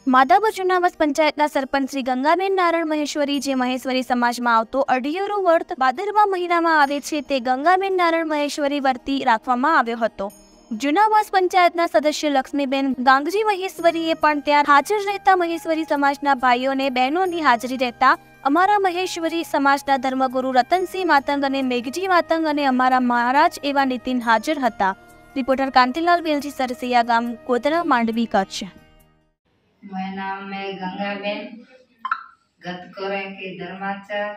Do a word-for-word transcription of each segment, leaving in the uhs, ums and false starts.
માધાપર જુનાવાસ પંચાયતના સરપંચ શ્રી ગંગાબેન નારણ મહેશ્વરી જે મહેશ્વરી સમાજમાં આવતો અઢિયોરો વર્ત ભાદરવા મહિનામાં આવે છે તે ગંગાબેન નારણ મહેશ્વરી વર્તી રાખવામાં આવ્યો હતો। જુનાવાસ પંચાયતના સદસ્ય લક્ષ્મીબેન ગાંગજી મહેશ્વરીએ પણ ત્યાં હાજર રહેતા મહેશ્વરી સમાજના ભાઈઓને બહેનોની હાજરી રહેતા અમારા મહેશ્વરી સમાજના ધર્મગુરુ રતનસિંહ માતંગ અને મેઘજી માતંગ અને અમારા મહારાજ એવા નીતિન હાજર હતા। रिपोर्टर कांतिलाल बेलजी सरसिया गाम कोतरा मांडवी कच्छ। मेरा नाम है गंगाबेन गतकोरे के धर्माचार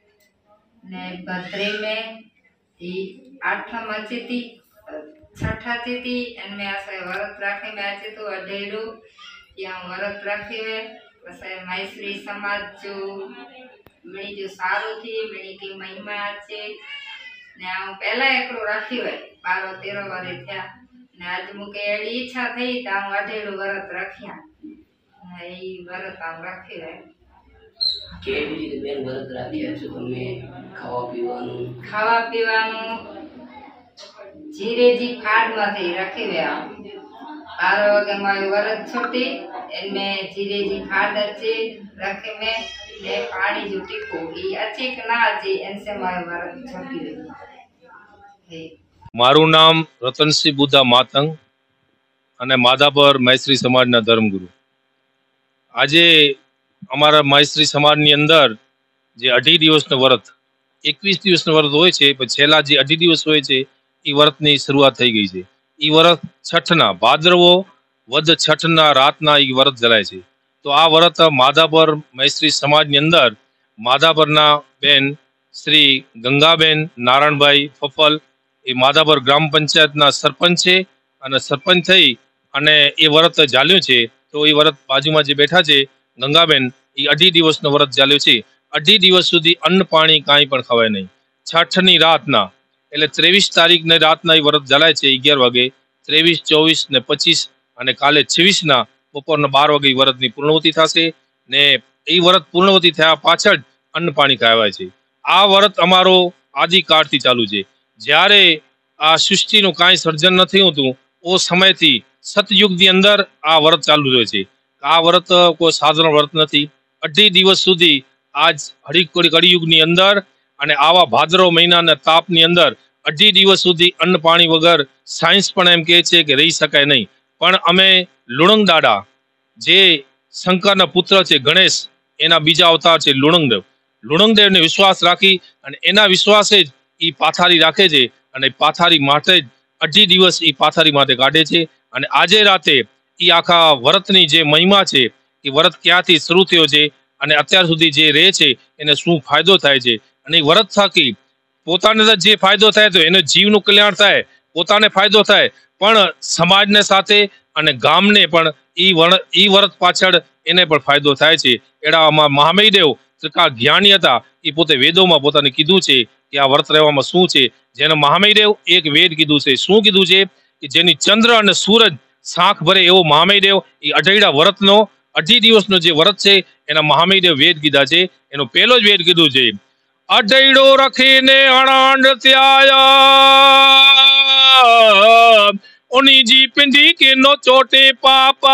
ने बद्री में ई आठम अच्छी थी छठा थी एन में ऐसे व्रत राखे में अच्छे तो अडेरू या व्रत राखे हुए वैसे मैत्री समाज जो मनी जो सारू थी मनी की महिमा अच्छे ने आ पहला एकड़ो राखी हुए बारो तेरह वारे थया ने आज मुके एडी इच्छा थई त आ अडेरू व्रत राख्या ई व्रत आ राखी हुए केवी रीते बेन व्रत राख्या छो तमे खावा पीवानु खावा पीवानु जीरे जी फाड़ माथे राखी हुए आ बारह वागे माय व्रत छुट्टी इनमें जीरे जी फाड़ अच्छे रखे में ने पानी जो टिको ई अच्छे के ना अच्छे इनसे माय व्रत छुट्टी है। मारू नाम रतनसिंह बुद्धा मातंग અને માધાપર મૈત્રી સમાજના ધર્મગુરુ। આજે અમારા મૈત્રી સમાજની અંદર જે અઢી દિવસનું વ્રત એકવીસ દિવસનું વ્રત હોય છે પણ છેલ્લા જે અઢી દિવસ હોય છે એ વ્રતની શરૂઆત થઈ ગઈ છે। એ વ્રત છઠના ભાદરવો વદ છઠના રાતના એ વ્રત જલાય છે। તો આ વ્રત માધાપર મૈત્રી સમાજની અંદર માધાપરના બેન શ્રી ગંગાબેન નારાયણભાઈ ફફલ એ માધાપર ગ્રામ પંચાયતના સરપંચ છે અને સરપંચ થઈ અને એ વ્રત ચાલ્યું છે। તો એ વ્રત બાજુમાં જે બેઠા છે ગંગાબેન એ અઢી દિવસનું વ્રત ચાલ્યું છે। અઢી દિવસ સુધી અન્ન પાણી કાંઈ પણ ખવાય નહીં। છઠની રાતના એટલે ત્રેવીસ તારીખને રાતના એ વ્રત ચાલાય છે અગિયાર વાગે ત્રેવીસ ચોવીસ ને પચીસ અને કાલે છવ્વીસના બપોરના બાર વાગે વ્રતની પૂર્ણવતી થશે ને એ વ્રત પૂર્ણવતી થયા પાછળ અન્ન પાણી ખાવાય છે। આ વ્રત અમારો આદિકાળથી ચાલુ છે। જ્યારે આ સૃષ્ટિનું કાંઈ સર્જન નથી હોતું ओ समयથી સતયુગની અંદર આ વ્રત ચાલુ રહે છે। આ વ્રત કોઈ સાધારણ વ્રત નથી। અઢી દિવસ સુધી આજ હરી કળિયુગની અંદર અને આવા ભાદરવ મહિનાના તાપની અંદર અઢી દિવસ સુધી અન્ન પાણી વગર સાયન્સ પણ એમ કહે છે કે રહી શકાય નહીં। પણ અમે લુણંગ દાડા જે શંકરના પુત્ર છે ગણેશ એના બીજા અવતાર છે લુણંગદેવ લુણંગદેવને વિશ્વાસ રાખી અને એના વિશ્વાસે જ એ પાથારી રાખે છે અને પાથારી માટે જ અઢી દિવસ એ પાથારી માટે કાઢે છે। અને આજે રાતે એ આખા વ્રતની જે મહિમા છે એ વ્રત ક્યાંથી શરૂ થયો છે અને અત્યાર સુધી જે રહે છે એને શું ફાયદો થાય છે અને એ વ્રત થકી પોતાને જે ફાયદો થાય તો એને જીવનું કલ્યાણ થાય પોતાને ફાયદો થાય પણ સમાજને સાથે અને ગામને પણ એ વ્રત એ વ્રત પાછળ એને પણ ફાયદો થાય છે। એડા મહામહીદેવ ત્રિકા જ્ઞાની હતા એ પોતે વેદોમાં પોતાને કીધું છે કે આ વ્રત રહેવામાં શું છે। જેને મહામહીદેવ એક વેદ કીધું છે શું કીધું છે કે જેની ચંદ્ર અને સૂરજ સાખ ભરે એવો મહામહીદેવ એ અઢળ્યા વ્રતનો અઢી દિવસનો જે વ્રત છે એના મહામહીદેવ વેદ કીધા છે। એનો પહેલો જ વેદ કીધું છે અઢળો રખીને અણાંડ ત્યાયા ઓની જી પિંડી કે નો ચોટે પાપા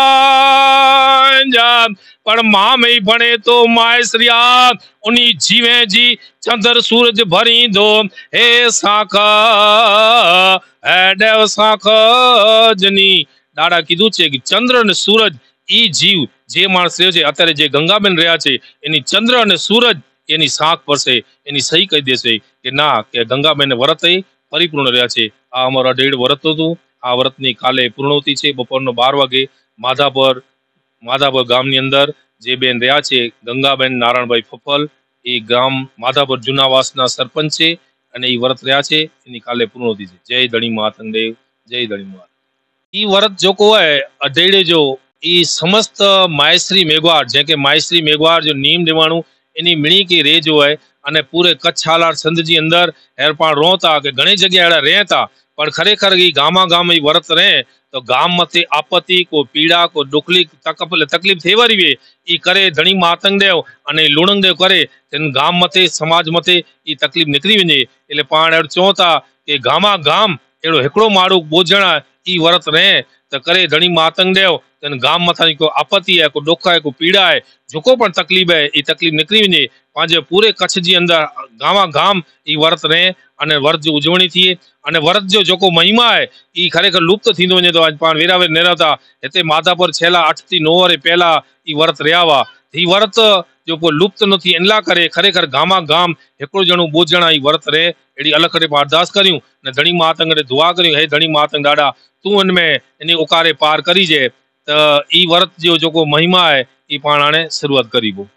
પણ મામય ભણે તો માય શ્રીયા ઓની જીવે જી ચંદ્ર સૂરજ ભરી દો હે સાખ હે દેવ સાખ જની દાડા કીધું છે કે ચંદ્ર અને સૂરજ ઈ જીવ જે માણસ રહ્યો છે અત્યારે જે ગંગાબેન રહ્યા છે એની ચંદ્ર અને સૂરજ એની સાખ પડશે એની સહી કહી દેશે કે ના કે ગંગાબેન વ્રત પરિપૂર્ણ રહ્યા છે। આ અમારા અઢેડ વ્રત હતું। આ વ્રતની કાલે પૂર્ણવતી છે બપોરનો બાર વાગે માધાપર માધાપર ગામની અંદર જે બેન રહ્યા છે ગંગાબેન નારાયણભાઈ ફફલ એ ગામ માધાપર જુનાવાસના સરપંચ છે અને એ વ્રત રહ્યા છે એની કાલે પૂર્ણવતી છે। જય ધણી માતંગ દેવ જય ધણી માત। એ વ્રત જો કોઈ અઢેડે જો એ સમસ્ત માયશ્રી મેઘવાર જે કે માયશ્રી મેઘવાર જો નીમ દેવાણું એની મીણી કે રે જો હોય અને પૂરે કચ્છ હાલાર સંધજી અંદર હેરપાણ રોતા કે ઘણી જગ્યાએ એડા રહેતા પણ ખરેખર એ ગામા ગામ એ વ્રત રહે તો ગામ મતે આપત્તિ કોઈ પીડા કોઈ દુખલી તકલીફ થેવારી વે એ કરે ધણી માતંગ દેવ અને લુણંગ દેવ કરે તેનું ગામ મતે સમાજ મતે એ તકલીફ નીકળી વञे એટલે પાण चवता કે ગામા ગામ એड़ो हिकिड़ो माण्हू ॿोझण ई व्रत रहे त करे धणी मातंग ॾियो त गाम मथां को आपत्ति आहे, को ॾुख आहे, को पीड़ा आहे, जेको पण तकलीफ़ आहे ई तकलीफ़ निकिरी वञे, पंहिंजे पूरे कच्छ जे अंदरि गांवा गाम ई वर्त रहे अने वर्त जी उजवणी थिए अने वर्त जो जेको महिमा आहे ई खरेखर लुप्त थींदो वञे थो। अॼु पाण वेरावे नेरा था हिते माधापुर छेला अठ थी नौ वरे पहिला ई वर्त रहिया हुआ, ही वर्त जो को लुप्त न थी, इन लाइ करे खरेखर गामा गाम हिकिड़ो ॼणो ॿोझण ई वर्त रहे। अहिड़ी अलॻि करे अरदास करियूं ने धणी मातंग ॾे दुआ करियूं, हे धणी मातंग ॾाढा तूं हिन में इन उकारे पार करीजे त ई वर्त जो जेको महिमा आहे ई पाण हाणे शुरूआत करीबो।